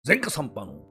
前科3班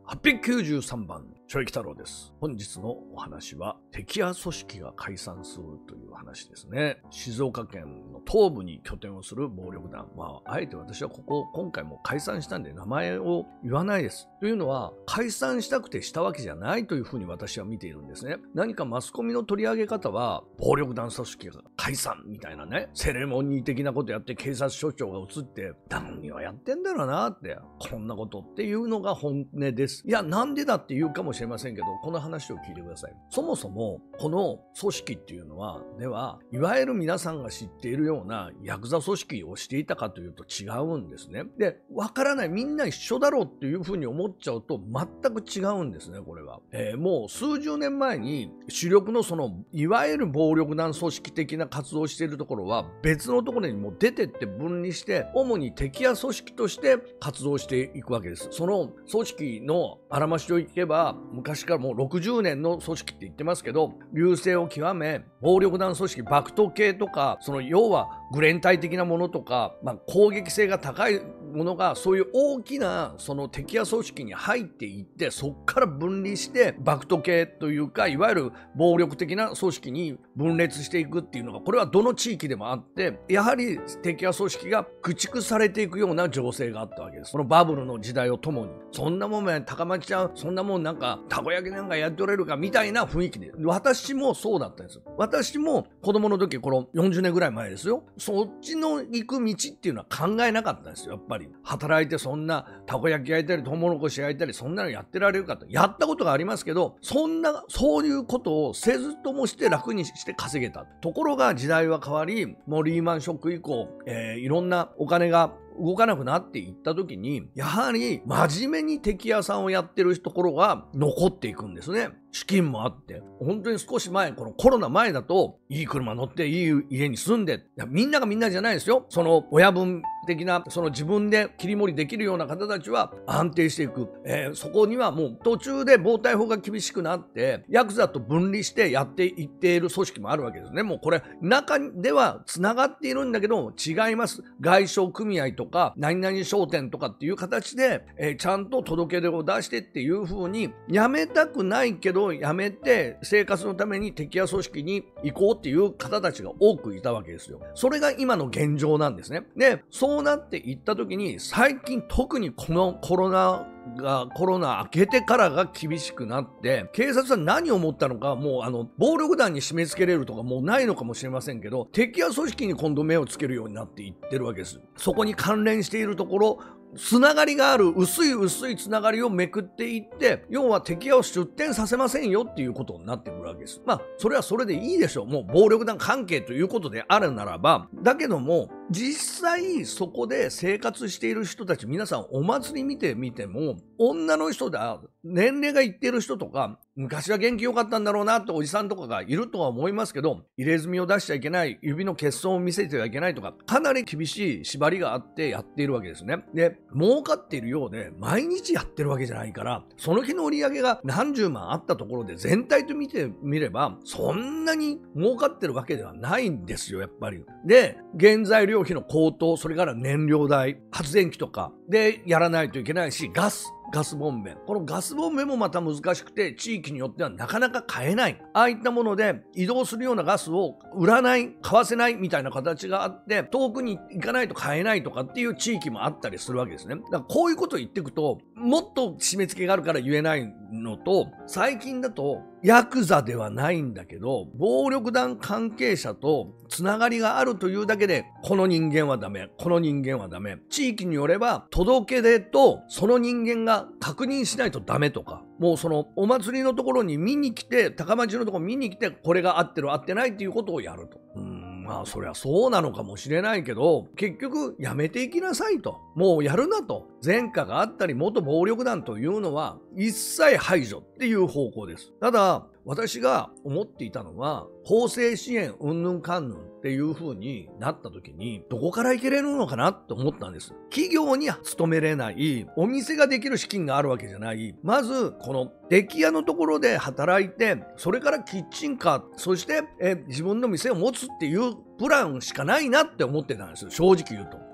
893番正気太郎です。本日のお話は敵屋組織が解散するという話ですね。静岡県の東部に拠点をする暴力団、あえて私は今回も解散したんで名前を言わないです。というのは解散したくてしたわけじゃないというふうに私は見ているんですね。何かマスコミの取り上げ方は暴力団組織が解散みたいなね、セレモニー的なことやって警察署長が映って何をやってんだろうなって、こんなことっていうのが本音です。いや、なんでだって言うかもしれませんけど、この話を聞いてください。そもそもこの組織っていうのはいわゆる皆さんが知っているようなヤクザ組織をしていたかというと違うんですね。で、わからない、みんな一緒だろうっていうふうに思っちゃうと全く違うんですね、これは。もう数十年前に主力のいわゆる暴力団組織的な活動をしているところは別のところにもう出てって分離して、主に敵屋組織として活動していくわけです。その組織のあらましをいけば、昔からもう60年の組織って言ってますけど、隆盛を極め、暴力団組織、爆徒系とか、要はグレン隊的なものとか、攻撃性が高いものがそういう大きな敵屋組織に入っていって、そこから分離して爆徒系というか、いわゆる暴力的な組織に分裂していくっていうのが、これはどの地域でもあって、やはり敵屋組織が駆逐されていくような情勢があったわけです。このバブルの時代をともに、そんなもん高町ちゃん、そんなもんなんかたこ焼きなんかやっておれるかみたいな雰囲気で、私もそうだったんです。私も子供の時、この40年ぐらい前ですよ、そっちの行く道っていうのは考えなかったんですよ。やっぱり働いてそんなたこ焼き焼いたりトウモロコシ焼いたり、そんなのやってられるかと、やったことがありますけど、そういうことをせずともして楽にして稼げた。ところが時代は変わり、もうリーマンショック以降、いろんなお金が動かなくなっていった時に、やはり真面目に敵屋さんをやってるところが残っていくんですね。資金もあって、本当に少し前、このコロナ前だと、いい車乗っていい家に住んで、みんながみんなじゃないですよ。親分的な、自分で切り盛りできるような方たちは安定していく。そこにはもう途中で暴対法が厳しくなって、ヤクザと分離してやっていっている組織もあるわけですね。もうこれ、中では繋がっているんだけど、違います。外商組合とか、何々商店とかっていう形で、ちゃんと届け出を出してっていう風に、やめたくないけど、やめて生活のために敵屋組織に行こうっていう方たちが多くいたわけですよ。それが今の現状なんですね。で、そうなっていった時に、最近特にこのコロナ明けてからが厳しくなって、警察は何を思ったのか、もう暴力団に締め付けれるとかもうないのかもしれませんけど、敵屋組織に今度目をつけるようになっていってるわけです。そこに関連しているところ、つながりがある薄いつながりをめくっていって、要は敵屋を出店させませんよっていうことになってくるわけです。それはそれでいいでしょう。もう暴力団関係ということであるならば。だけども、実際そこで生活している人たち、皆さんお祭り見てみても、女の人だ、年齢がいっている人とか、昔は元気良かったんだろうなっておじさんとかがいるとは思いますけど、入れ墨を出しちゃいけない、指の欠損を見せてはいけないとか、かなり厳しい縛りがあってやっているわけですね。で、儲かっているようで、毎日やってるわけじゃないから、その日の売り上げが何十万あったところで全体と見てみれば、そんなに儲かってるわけではないんですよ、やっぱり。で、原材料費の高騰、それから燃料代、発電機とかでやらないといけないし、ガスボンベ。このガスボンベもまた難しくて、地域によってはなかなか買えない。ああいったもので移動するようなガスを売らない、買わせないみたいな形があって、遠くに行かないと買えないとかっていう地域もあったりするわけですね。だからこういうことを言っていくと、もっと締め付けがあるから言えないのと、最近だと、ヤクザではないんだけど、暴力団関係者とつながりがあるというだけで、この人間はダメ、この人間はダメ。地域によれば、届け出とその人間が確認しないとダメとか、もうお祭りのところに見に来て、高町のところに見に来て、これが合ってる合ってないっていうことをやると。そりゃそうなのかもしれないけど、結局やめていきなさいと。もうやるなと。前科があったり元暴力団というのは一切排除っていう方向です。ただ、私が思っていたのは、法制支援うんぬんかんぬんっていう風になった時に、どこから行けれるのかなって思ったんです。企業に勤めれない、お店ができる資金があるわけじゃない。まず、この出来屋のところで働いて、それからキッチンカー、そして自分の店を持つっていうプランしかないなって思ってたんですよ。正直言うと。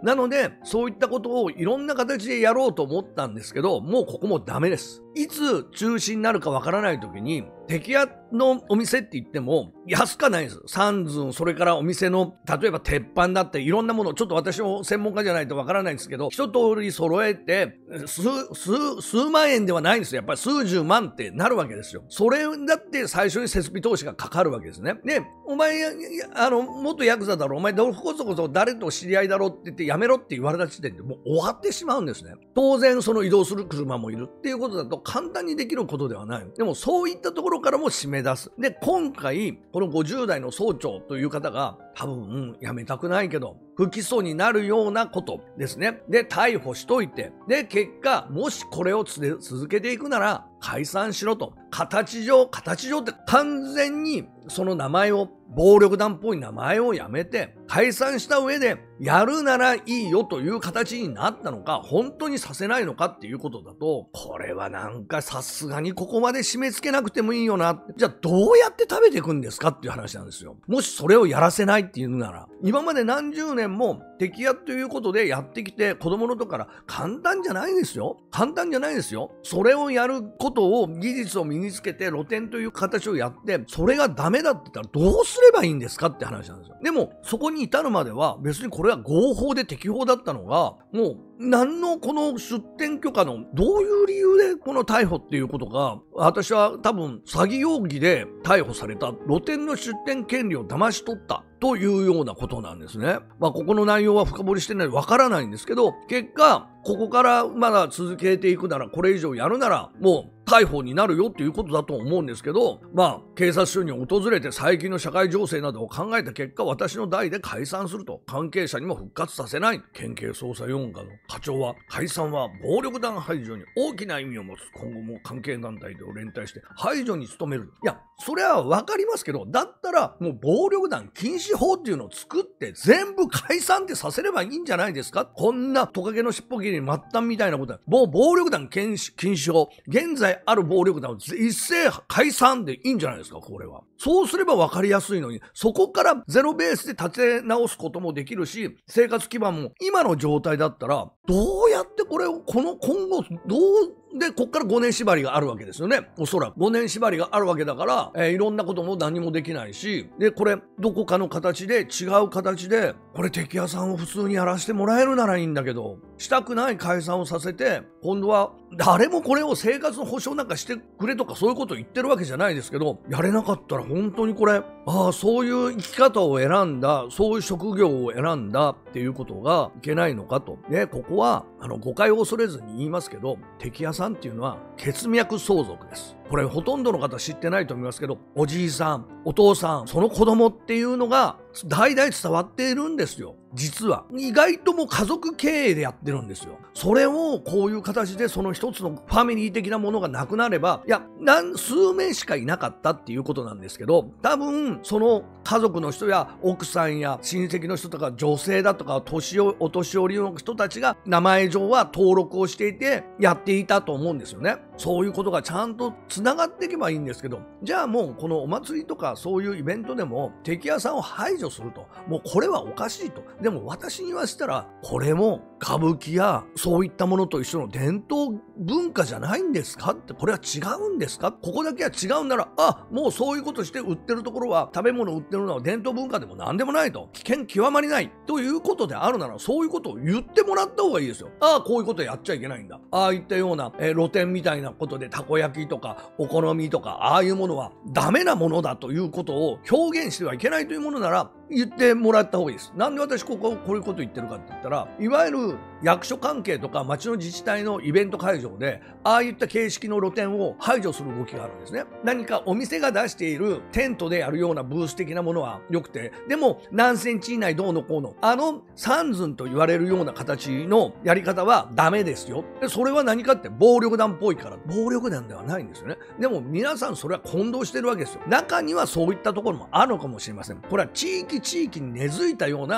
なので、そういったことをいろんな形でやろうと思ったんですけど、もうここもダメです。いつ中止になるかわからない時に、敵屋のお店って言っても安くはないんです。三寸、それからお店の、例えば鉄板だっていろんなもの、ちょっと私も専門家じゃないとわからないんですけど、一通り揃えて、数万円ではないんですよ。やっぱり数十万ってなるわけですよ。それだって最初に設備投資がかかるわけですね。で、お前、元ヤクザだろ、お前どこそこそ誰と知り合いだろって言ってやめろって言われた時点でもう終わってしまうんですね。当然その移動する車もいるっていうことだと簡単にできることではない。でもそういったところからも締め出す。で、今回、この50代の総長という方が、多分、辞めたくないけど、不起訴になるようなことですね。で、逮捕しといて、で、結果、もしこれを続けていくなら、解散しろと。形上って完全にその名前を、暴力団っぽい名前をやめて、解散した上で、やるならいいよという形になったのか、本当にさせないのかっていうことだと、これはなんかさすがにここまで締め付けなくてもいいよな。じゃあどうやって食べていくんですかっていう話なんですよ。もしそれをやらせないっていうなら、今まで何十年も敵屋ということでやってきて、子供の時から簡単じゃないですよ。簡単じゃないですよ。それをやることを、技術を身につけて露店という形をやって、それがダメだって言ったらどうすればいいんですかって話なんですよ。でも、そこに至るまでは別にこれは合法で適法だったのが、もう何のこの出店許可のどういう理由でこの逮捕っていうことが、私は多分詐欺容疑で逮捕された、露店の出店権利を騙し取ったというようなことなんですね。ここの内容は深掘りしてないのでわからないんですけど、結果ここからまだ続けていくなら、これ以上やるならもう逮捕になるよっていうことだと思うんですけど、警察署に訪れて最近の社会情勢などを考えた結果、私の代で解散すると、関係者にも復活させない。県警捜査4課の課長は、解散は暴力団排除に大きな意味を持つ。今後も関係団体と連帯して排除に努める。いや、それはわかりますけど、だったらもう暴力団禁止法っていうのを作って全部解散ってさせればいいんじゃないですか。こんなトカゲの尻尾切りに末端みたいなことは、もう暴力団禁止法、現在ある暴力団を一斉解散でいいんじゃないですか、これは。そうすれば分かりやすいのに、そこからゼロベースで立て直すこともできるし、生活基盤も今の状態だったら、どうやってこれを、今後、どうで、こっから5年縛りがあるわけですよね。おそらく5年縛りがあるわけだから、いろんなことも何もできないし、で、これ、どこかの形で、違う形で、これ、敵屋さんを普通にやらせてもらえるならいいんだけど、したくない解散をさせて、今度は、誰もこれを生活の保障なんかしてくれとかそういうことを言ってるわけじゃないですけど、やれなかったら本当にこれ、そういう生き方を選んだ、そういう職業を選んだっていうことがいけないのかと。ね、ここは、誤解を恐れずに言いますけど、敵屋さんっていうのは血脈相続です。これほとんどの方知ってないと思いますけど、おじいさん、お父さん、その子供っていうのが代々伝わっているんですよ。実は。意外とも家族経営でやってるんですよ。それをこういう形でその一つのファミリー的なものがなくなれば、いや、数名しかいなかったっていうことなんですけど、多分その家族の人や奥さんや親戚の人とか女性だとかお年寄りの人たちが名前上は登録をしていてやっていたと思うんですよね。そういうことがちゃんと繋がっていけばいいんですけど、じゃあもうこのお祭りとかそういうイベントでも敵屋さんを排除すると、もうこれはおかしいと。でも私に言わせたら、これも歌舞伎やそういったものと一緒の伝統文化じゃないんですかって、これは違うんですか、ここだけは違うんなら、もうそういうことして売ってるところは、食べ物売ってるのは伝統文化でも何でもないと、危険極まりないということであるなら、そういうことを言ってもらった方がいいですよ。こういうことやっちゃいけないんだ。いったような、露店みたいなことでたこ焼きとかお好みとか、ああいうものはダメなものだということを表現してはいけないというものなら言ってもらった方がいいです。なんで私こういうこと言ってるかって言ったら、いわゆる役所関係とか町の自治体のイベント会場でああいった形式の露店を排除する動きがあるんですね。何かお店が出しているテントでやるようなブース的なものは良くて、でも何センチ以内どうのこうの、三寸と言われるような形のやり方はダメですよ。でそれは何かって暴力団っぽいから、暴力団ではないんですよね。でも皆さんそれは混同してるわけですよ。中にはそういったところもあるのかもしれません。これは地域に根付いたような伝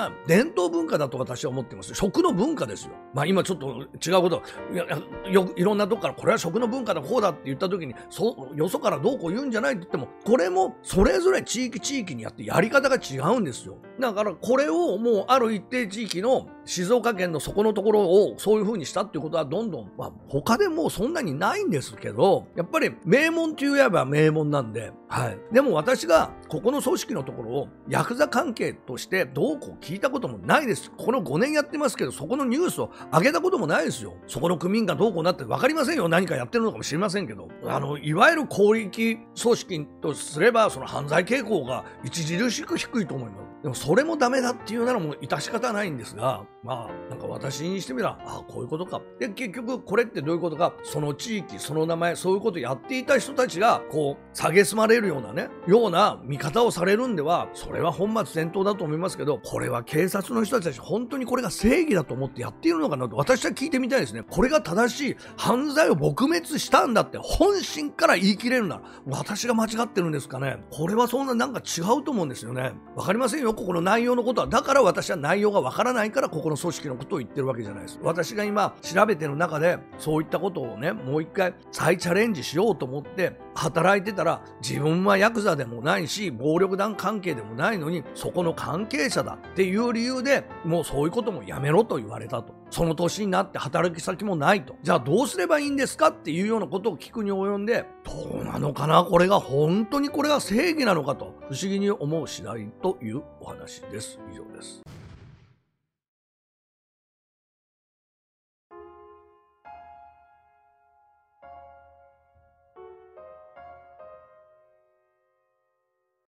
伝統文化だと私は思ってます。食の文化ですよ。まあ今ちょっと違うこと、いろんなとこからこれは食の文化だこうだって言った時に、よそからどうこう言うんじゃないって言っても、これもそれぞれ地域にやってやり方が違うんですよ。だからこれをもうある一定地域の静岡県のそこのところをそういう風にしたっていうことはどんどん、まあ他でもうそんなにないんですけど、やっぱり名門といえば名門なんで、はい。でも私がここの組織のところをヤクザ関係としてどうこう聞いたこともないです。この5年やってますけど、そこのニュースを上げたこともないですよ。そこの組員がどうこうなって分かりませんよ。何かやってるのかもしれませんけど、いわゆる広域組織とすればその犯罪傾向が著しく低いと思います。でもそれもダメだっていうならもう致し方ないんですが、まあなんか私にしてみれば、ああこういうことか。で結局これってどういうことか、その地域その名前そういうことをやっていた人たちがこう蔑まれるような見方をされるんでは、それは本末転倒だと思いますけど、これは警察の人たち本当にこれが正義だと思ってやっているのかなと私は聞いてみたいですね。これが正しい犯罪を撲滅したんだって本心から言い切れるなら、私が間違ってるんですかね。これはそんななんか違うと思うんですよね。わかりませんよ、ここの内容のことは。だから私は内容がわからないからここの組織のことを言ってるわけじゃないです。私が今調べてる中でそういったことをね、もう一回再チャレンジしようと思って働いてたら、自分はヤクザでもないし暴力団関係でもないのにそこの関係者だっていう理由でもうそういうこともやめろと言われたと。その年になって働き先もないと。じゃあどうすればいいんですかっていうようなことを聞くに及んで、どうなのかな、これが本当にこれが正義なのかと不思議に思う次第というお話です。以上です。